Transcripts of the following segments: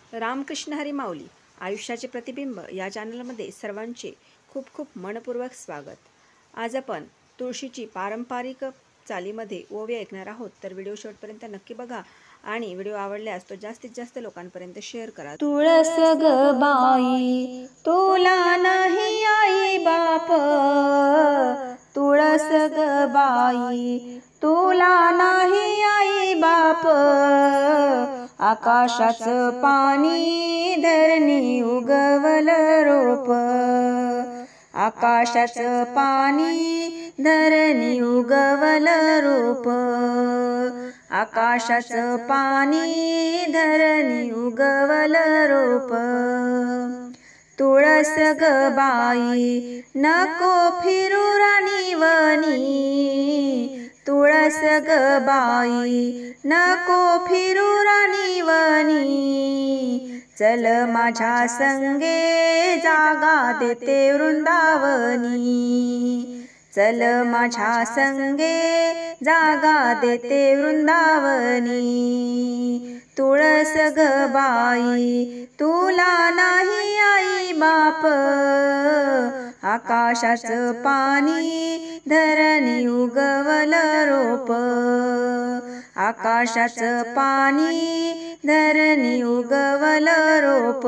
रामकृष्ण हरी माऊली आयुष्याचे प्रतिबिंब या चॅनलमध्ये सर्वांचे खूप खूप मनपूर्वक स्वागत. आज आपण तुळशीची पारंपरिक चालीमध्ये ओवी ऐकणार आहोत. तर व्हिडिओ शेवटपर्यंत नक्की बघा आणि व्हिडिओ आवडल्यास तो जास्तीत जास्त लोकांपर्यंत शेअर करा. तुळस ग बाई तुला नाही आई बाप, तुळस ग बाई तुला नाही आई बाप, आकाशाचं पाणी धरणी उगवलं रोप, आकाशाचं पाणी धरणी उगवलं रोप, आकाशाचं पाणी धरणी उगवलं रोप. तुळस ग बाई नको फिरू राणीवनी, तुळस ग बाई नको फिरू राणीवनी, चल माझ्या संगे जागा देते वृंदावनी, चल माझ्या संगे जागा देते वृंदावनी. तुळस ग बाई तुला नाही आई बाप, आकाशाचं पाणी धरणी उगवलं रोप, आकाशाचं पाणी धरणी उगवलं रोप,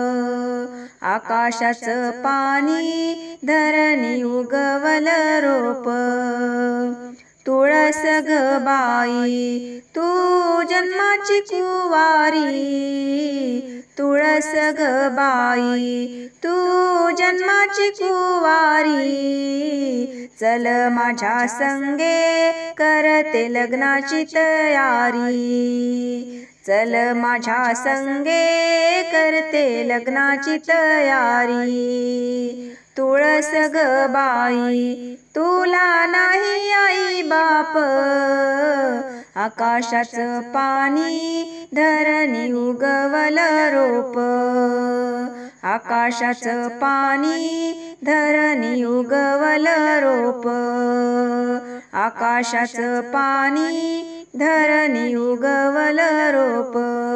आकाशाचं पाणी धरणी उगवलं रोप. तुळस ग बाई तू जन्माची कुवारी, तुळस ग बाई तू जन्माची कुवारी, चल माझ्या संगे करते लग्नाची तयारी, चल माझ्या संगे करते लग्नाची तयारी. तुळस ग बाई तुला नाही आई बाप, आकाशाचं पाणी धरणी उगवलं रोप, आकाशाचं पाणी धरणी उगवलं रोप, आकाशाचं पाणी धरणी उगवलं रोप.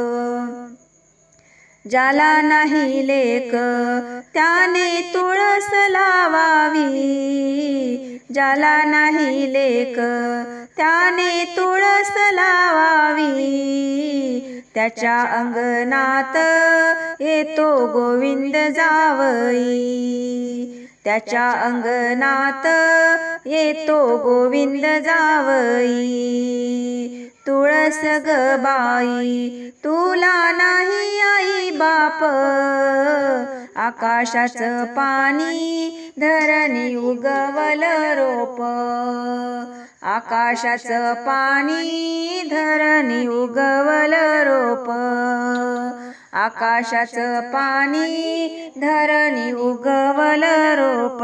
ज्याला नाही लेक त्याने तुळस लावावी, ज्याला नाही लेक त्याने तुळस लावावी, त्याच्या अंगणात येतो गोविंद जावई, त्याच्या अंगणात येतो गोविंद जावई. तुळस ग बाई तुला नाही आई बाप, आकाशाचं पाणी धरणी उगवलं रोप, आकाशाचं पाणी धरणी उगवलं रोप, आकाशाचं पाणी धरणी उगवलं रोप.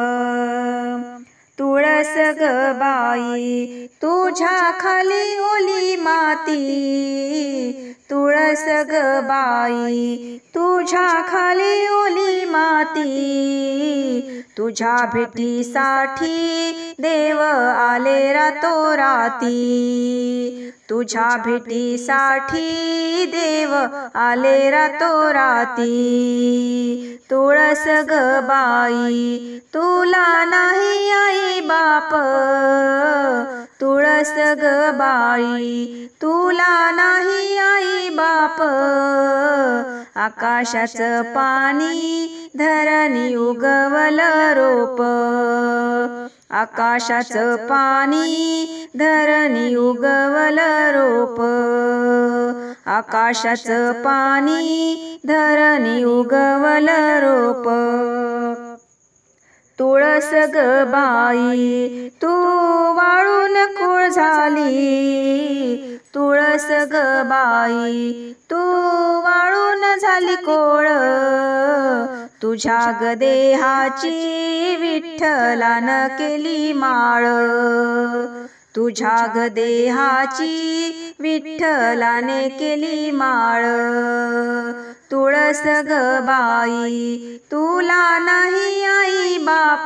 तुळस ग बाई तुझ्या खाली ओली माती, तुळस ग बाई तुझ्या खाली ओली माती, तुझ्या भेटीसाठी देव आले रातोराती, तुझ्या भेटीसाठी देव आले रातोराती. तुळस ग बाई तुला नाही आई बाप, तुळस ग बाई तुला नाही आई बाप, आकाशाचं पाणी धरणी उगवलं रोप, आकाशाचं पाणी धरणी उगवलं रोप, आकाशाचं पाणी धरणी उगवलं रोप. तुळस ग बाई तू वाळून कुळ झाली, तुळस ग बाई तू वाळून झाली कोळ, तुझ्या ग देहाची विठ्ठलानं केली माळ, तुझ्या ग देहाची विठ्ठलाने केली माळ. तुळस ग बाई तुला नाही आई बाप,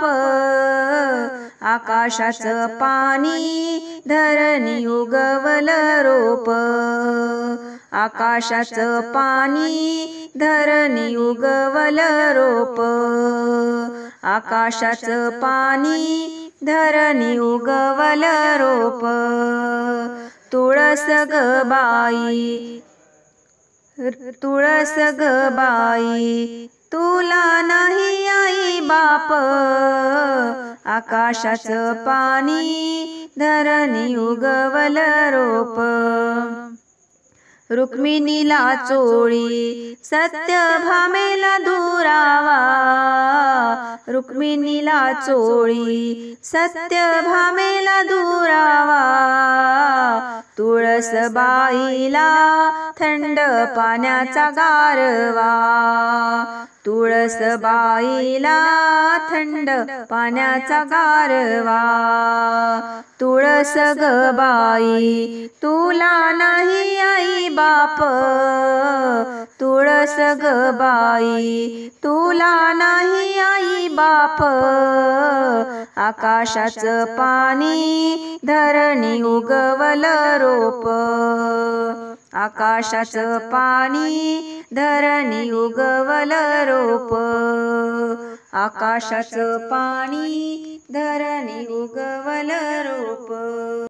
आकाशाचं पाणी धरणी उगवलं रोप, आकाशाचं पाणी धरणी उगवल रोप, आकाशाचं पाणी धरणी उगवल रोप. तुळस ग बाई, तुळस ग बाई, तुला नाही आई बाप, आकाशाचं पाणी धरणी उगवल रोप. रुक्मिणीला चोळी सत्यभामेला दुरावा, रुक्मिणीला चोळी सत्यभामेला दुरावा. तुळसबाईला थंड पाण्याचा गारवा, तुळसबाईला थंड पाण्याचा गारवा. तुळस ग बाई, तुला नाही आई बाप, तुळस ग बाई, तुला नाही आई बाप, आकाशाचं पाणी धरणी उगवल रोप, आकाशाचं पाणी धरणी उगवल रोप, आकाशाचं पाणी धरणी उगवल रोप.